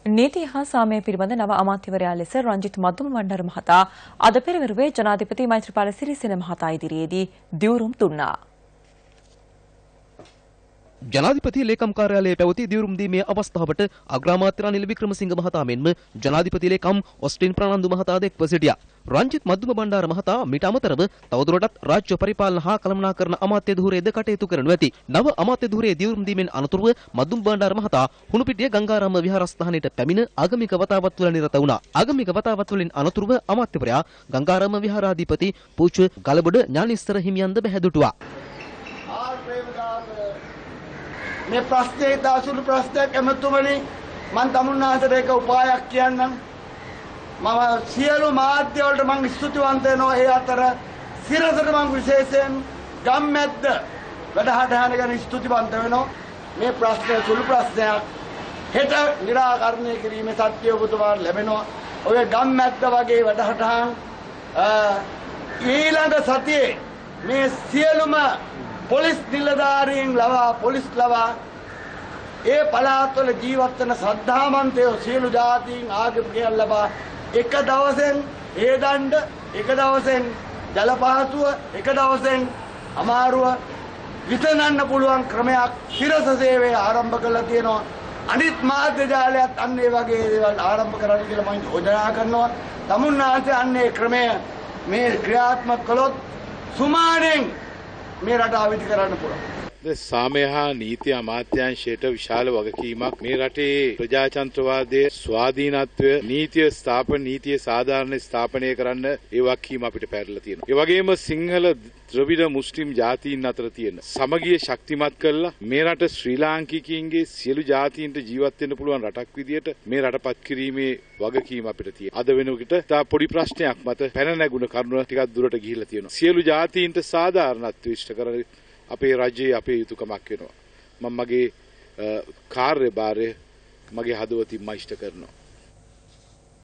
නීති හා සාමය පිළිබඳ නව අමාත්‍යවරයා ලෙස රංජිත් මද්දුම බණ්ඩාර මහතා අද පෙරවරුවේ ජනාධිපති මෛත්‍රීපාල සිරිසේන මහතා ඉදිරියේදී දිවුරුම් දුන්නා. ජනාධිපති ලේකම් කාර්යාලයේ පැවති දිවුරුම් දීමේ අවස්ථාවට අග්‍රාමාත්‍ය රනිල් වික්‍රමසිංහ මහතා මෙන්ම ජනාධිපති ලේකම් ඔස්ටින් ප්‍රනාන්දු මහතා ද එක්ව සිටියා. රංජිත් මද්දුම බණ්ඩාර මහතා මීට අමතරව තවදුරටත් රාජ්‍ය පරිපාලන හා කළමනාකරණ අමාත්‍ය ධූරයේද කටයුතු කරනු ඇති. නව අමාත්‍ය ධූරයේ දිවුරුම් දීමෙන් අනතුරුව මද්දුම බණ්ඩාර මහතා හුණුපිටිය ගංගාරාම විහාරස්ථානයට පැමිණ ආගමික වතාවත් වල නිරත වුණා. ආගමික වතාවත් වලින් අනතුරුව අමාත්‍යවරයා ගංගාරාම විහාරාධිපති පූජ්‍ය ගලබඩ ඥානිස්තර හිමියන්ද බැහැදුටුවා. මේ ප්‍රශ්නේ දාසුළු ප්‍රශ්නයක් එමතුමනි මම තමුන්නාන්සට එක උපායක් කියන්නම්. මම සියලු මාධ්‍ය වලට මම ස්තුතිවන්ත වෙනවා. ඒ අතර සිරසට මම විශේෂයෙන් ගම්මැද්ද වැඩහටහන ගැන ස්තුතිවන්ත වෙනවා. මේ ප්‍රශ්නේ සුළු ප්‍රශ්නයක්. හෙට निराකරණය කිරීමේ සත්‍ය ඔබතුමාට ලැබෙනවා. ඔය ගම්මැද්ද වගේ වැඩහටහන් ඊළඟ සතියේ මේ සියලුම පොලිස් නිලධාරීන් ලවා පොලිස් ලවා ඒ පළාත්වල ජීවත් වෙන ශ්‍රද්ධාවන්තයෝ සියලු ජාතීන් ආගමිකයන් ලබා එක දවසෙන් ඒ දණ්ඩ එක දවසෙන් ජල පහසුව එක දවසෙන් අමාරුව විසඳන්න පුළුවන් ක්‍රමයක් සිරස සේවය ආරම්භ කළා තියෙනවා. අනිත් මාධ්‍ය ජාලයත් අන්න ඒ වගේ දේවල් ආරම්භ කරන්න කියලා මම යෝජනා කරනවා. තමුන්නාන්සේ අන්න ඒ ක්‍රමය මේ ක්‍රියාත්මක කළොත් සුමානෙන් මේ රට ආවිධ කරන්න පුළුවන්. සාමය හා නීති අමාත්‍යාංශයට විශාල වගකීමක් මේ රටේ ප්‍රජාතන්ත්‍රවාදයේ ස්වාධීනත්වය නීතිය නීතිය සාධාරණ ස්ථාපනය කරන්න ඒ වගකීම අපිට පැහැරලා තියෙනවා. ඒ වගේම සිංහල ද්‍රවිඩ මුස්ලිම් ජාතීන් අතර තියෙන සමගිය ශක්තිමත් කරලා මේ රට ශ්‍රී ලාංකිකයින්ගේ සියලු ජාතීන්ට ජීවත් වෙන්න පුළුවන් රටක් විදියට මේ රටපත් කිරීමේ වගකීම අපිට තියෙනවා. අද වෙනකොට තා පොඩි ප්‍රශ්නයක් මත පැන නැගුණ කරුණ ටිකක් දුරට ගිහිල්ලා තියෙනවා. සියලු ජාතීන්ට සාධාරණත්වය ඉෂ්ට කරන අපේ රජයේ අපේ යුතුයකමක් වෙනවා. මම මගේ කාර්යභාරය මගේ හදවතින්ම ඉෂ්ට කරනවා.